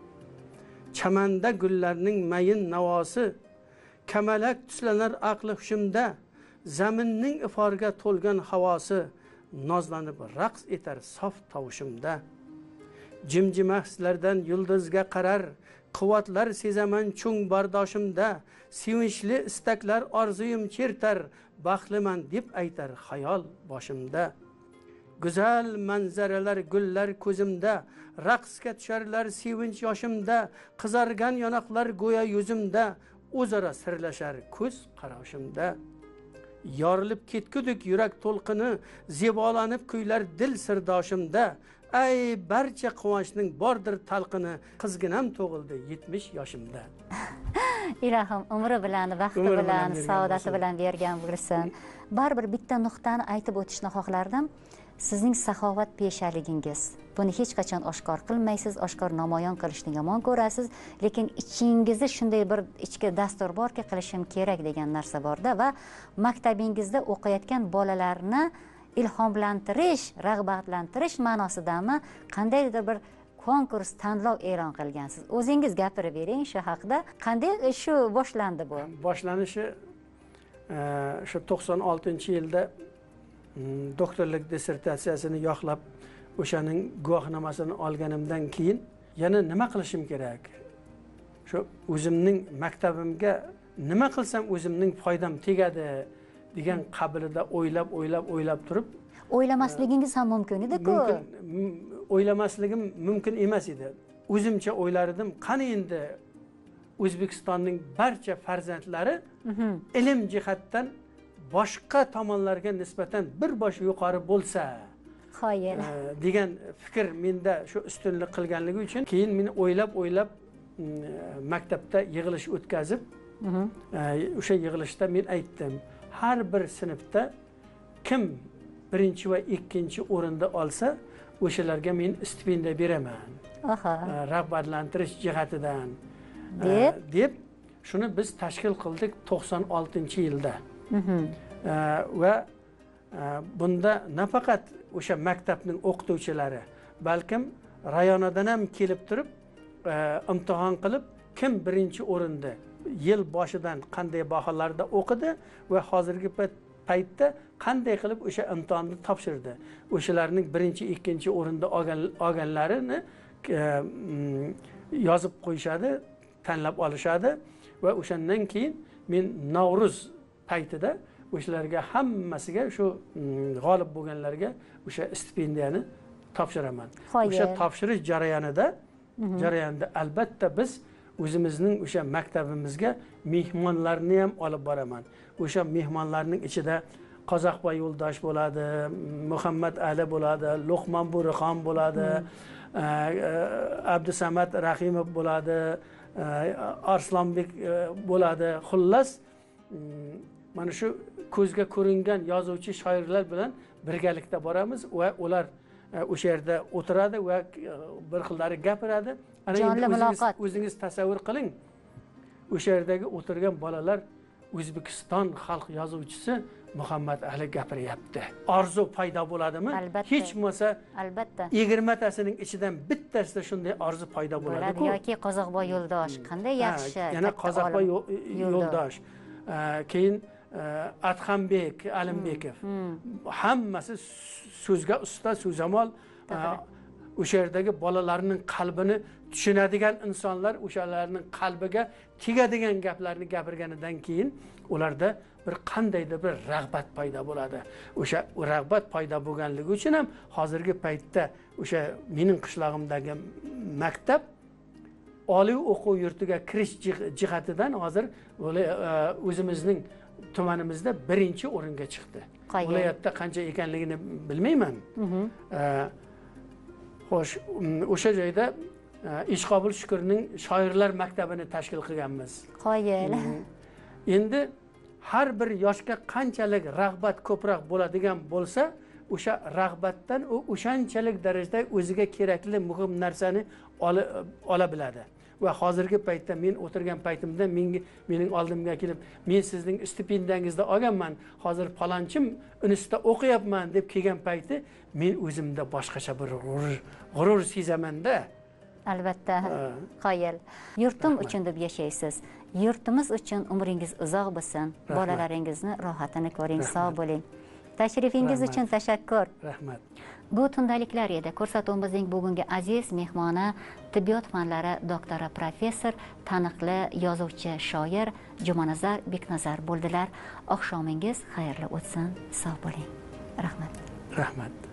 Chamanda gullarning mayin navosi, kamalak tuslanar aqli hushimda. Zaminning iforga to'lgan havosi, nozlanib raqs etar sof tovushimda. Jimjimaslardan yulduzga qarar, quvvatlar sezaman chung bardoshimda. Sevinchli istaklar orzuyim chertar, baxtliman deb aytar xayol boshimda. Go'zal manzaralar gullar ko'zimda, raqsga tusharlar sevinch yoshimda. Qizargan yonoqlar go'yo yuzimda, o'zaro sirlashar ko'z qarashimda. Yorilib ketgudek yurak to'lqini, zebolanib kuylar dil sirdoshimda. Ay barcha quvonchning bordir talqini, qizginam tug'ildi 70 yoshimda. Ilohim umri bilan, vaqti bilan, saodati bilan bergan bo'lsin. Baribir bitta nuqtani aytib o'tishni xohlardim. Sizning saxovat peshaligingiz. Buni hech qachon oshkor qilmaysiz, oshkor namoyon qilishni yomon ko'rasiz, lekin ichingizda shunday bir ichki dastur borki, qilishim kerak degan narsa borda va maktabingizda o'qiyotgan bolalarni ilhomlantirish, rag'batlantirish ma'nosidami qandaydir bir konkurs, tanlov e'lon qilgansiz. O'zingiz gapirib bering shu haqida. Qanday shu boshlandi bu? Boshlanishi shu 96-yilda doktorlik dissertatsiyasini yoqlab, o'shaning guvohnomasini olganimdan keyin yana nima qilishim kerak? Shu o'zimning maktabimga nima qilsam o'zimning foydam tegadi degan qabilida o'ylab turib, o'ylamasligingiz ham mumkin edi-ku. O'ylamasligim mumkin emas edi. O'zimcha o'ylardim, qani endi O'zbekistonning barcha farzandlari ilm jihatdan boshqa tomonlarga nisbatan bir bosh yuqori bo'lsa, qoyil degan fikr menda shu ustunlik qilganligi uchun keyin men o'ylab maktabda yig'ilish o'tkazib, o'sha yig'ilishda men aytdim, har bir sinfda kim birinchi va ikkinchi o'rinda olsa, o'shalarga men stipendiya beraman. Rag'batlantirish jihatidan deb shuni biz tashkil qildik 96-yilda. Va bunda nafaqat o'sha maktabning o'qituvchilari, balkim rayonadan ham kelib turib, imtihon qilib, kim birinchi o'rinda yil boshidan qanday baholarda o'qidi va hozirgi paytda qanday qilib o'sha imtihonni topshirdi. O'shalarning birinchi, ikkinchi o'rinda olganlarini yozib qo'yishadi, tanlab olishadi va o'shandan keyin men Navro'z paytida o'shalarga hammasiga shu g'olib bo'lganlarga o'sha stipendiyani topshiraman. O'sha topshirish jarayonida albatta biz o'zimizning o'sha maktabimizga mehmonlarni ham olib boraman. O'sha mehmonlarning ichida Qozoqboy Yo'ldosh bo'ladi, Muhammad Ali bo'ladi, Luqmon Bo'rixon bo'ladi, Abdusamad Rahimov bo'ladi, Arslonbek bo'ladi. Xullas, mana shu ko'zga ko'ringan yozuvchi shoirlar bilan birgalikda boramiz va ular o'sha yerda o'tiradi va bir xillari gapiradi. Ana endi o'zingiz tasavvur qiling. O'sha yerdagi o'tirgan bolalar O'zbekiston xalq yozuvchisi Muhammad Ali gapiryapti. Orzu paydo bo'ladimi? Hech bo'lmasa albatta 20 tasining ichidan bittasida shunday orzu paydo bo'ladi-ku. Yoki Qozoqboy Yo'ldosh qanday yaxshi. Yana Qozoqboy Yo'ldosh. Keyin Adhambek Alimbekov. Hammasi so'zga usta, so'zamol. O'sha yerdagi bolalarning qalbini tushunadigan insonlar o'shalarning qalbiga tegadigan gaplarni gapirganidan keyin ularda bir qandaydir bir rag'bat paydo bo'ladi. O'sha rag'bat paydo bo'lganligi uchun ham hozirgi paytda o'sha mening qishlog'imdagi maktab oliy o'quv yurtiga kirish jihatidan hozir o'zimizning tumanimizda birinchi o'ringa chiqdi. Viloyatda qancha ekanligini bilmayman. Xo'sh, o'sha joyda Ishqobul Shukurning shoirlar maktabini tashkil qilganmiz. Qoyil. Endi har bir yoshga qanchalik rag'bat ko'proq bo'ladigan bo'lsa, o'sha rag'batdan u o'shanchalik darajada o'ziga kerakli muhim narsani ola biladi. Va hozirgi paytda men o'tirgan paytimda mening oldimga kelib, men sizning stipendiyangizni olganman, hozir falonchim institutda o'qiyapman deb kelgan payti men o'zimda boshqacha bir g'urur sezaman-da. Albatta, qoyil. Yurtim uchun deb yashaysiz. Yurtimiz uchun umringiz uzoq bo'lsin. Bolalaringizni rohatini ko'ring, sog' bo'ling. Tashrifingiz uchun tashakkur. Rahmat. Bu tundaliklar edi. Ko'rsatuvimizning bugungi aziz mehmoni tibbiyot fanlari doktori professor, taniqli yozuvchi, shoir Jumanazar Beknazar bo'ldilar. Oqshomingiz xayrli o'tsin, sog' bo'ling. Rahmat. Rahmat.